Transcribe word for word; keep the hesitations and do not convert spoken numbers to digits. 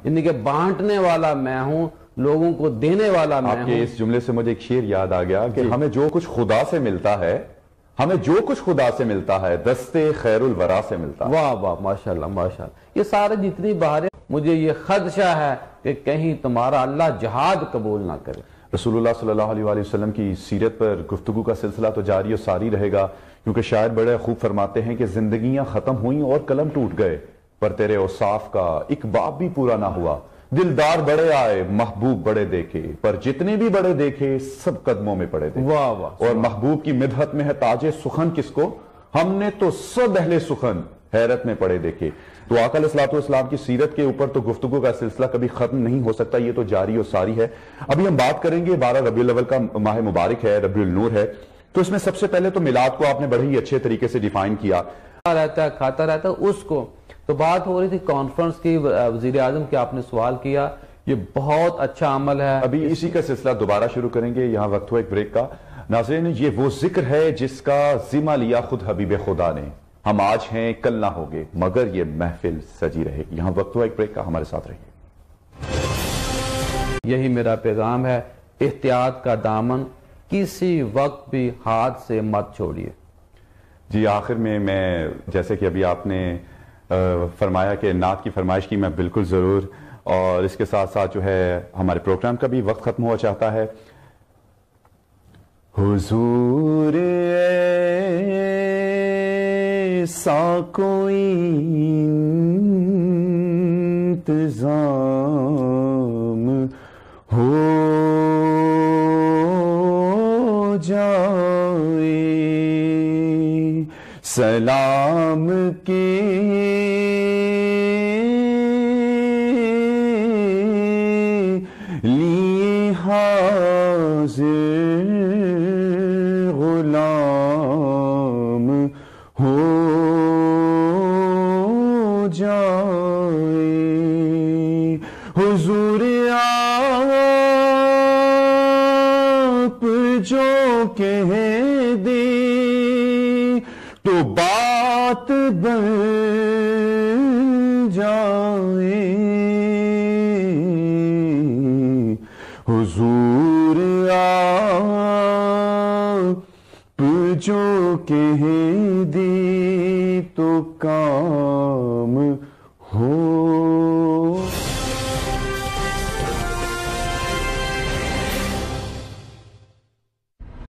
یعنی کہ بانٹنے والا میں ہوں، لوگوں کو دینے والا میں ہوں۔ آپ کے اس جملے سے مجھے ایک شعر یاد آ گیا کہ ہمیں جو کچھ خدا سے ملتا ہے ہمیں جو کچھ خدا سے ملتا ہے دستے خیر الورا سے ملتا ہے۔ واہ واہ، ماشاءاللہ ماشاءاللہ۔ یہ سارے جتنی بہاریں، مجھے یہ خدشہ ہے کہ کہیں تمہارا اللہ جہاد قبول نہ کرے۔ رسول اللہ صلی اللہ علیہ وآلہ وسلم کی سیرت پر گفتگو کا سلسلہ تو جاری و ساری رہے گا، کیونکہ شاعر بڑے خوب فرماتے ہیں کہ زندگیاں ختم ہوئیں اور قلم ٹوٹ گئے، پر تیرے اوصاف کا ایک باب بھی پورا نہ ہوا۔ دلدار بڑے آئے محبوب بڑے دیکھے، پر جتنے بھی بڑے دیکھے سب قدموں میں پڑے دیکھے۔ واہ واہ۔ اور محبوب کی مدحت میں ہے تاج سخن کس کو، ہم نے تو سب اہل سخن حیرت میں پڑے دیکھے۔ تو آقا علیہ الصلوۃ والسلام کی سیرت کے اوپر تو گفتگو کا سلسلہ کبھی ختم نہیں ہو سکتا، یہ تو جاری و ساری ہے۔ ابھی ہم بات کریں گے، بارہ ربیع الاول کا ماہ مبارک ہے، ربیع النور ہے، تو اس میں سب سے پہلے تو میلاد کو آپ نے بڑے ہی اچھے طریقے سے ڈیفائن کیا۔ رہتا ہے کھاتا رہتا ہے اس کو، تو بات ہو رہی تھی کانفرنس کی، وزیر اعظم کے آپ نے سوال کیا، یہ بہت اچھا عمل ہے۔ ابھی اسی کا سلسلہ دوبارہ شروع کریں گے، یہاں وقت ہوا ایک بریک کا۔ ناظرین، یہ وہ ذکر ہے جس کا ذمہ لیا خود حبیب خدا نے، ہم آج ہیں کل نہ ہوگے مگر یہ محفل سجی رہے گی۔ یہاں وقت ہوا ایک بریک کا، ہمارے ساتھ رہیے۔ یہی میرا پیغام ہے، احتیاط کا دامن کسی وقت بھی ہاتھ سے مت چھوڑیے۔ جی آخر میں میں جیسے کہ ابھی آپ نے فرمایا کہ نعت کی فرمائش کی، میں بالکل ضرور، اور اس کے ساتھ ساتھ جو ہے ہمارے پروگرام کا بھی وقت ختم ہوا چاہتا ہے۔ حضور ایسا کوئی انتظام ہو جائے، سلام کے لیے حاضر غلام ہو جائے۔ حضور آپ جو کہہ دے تو بات بن جائے۔ حضور آپ جو کہہ دے تو کام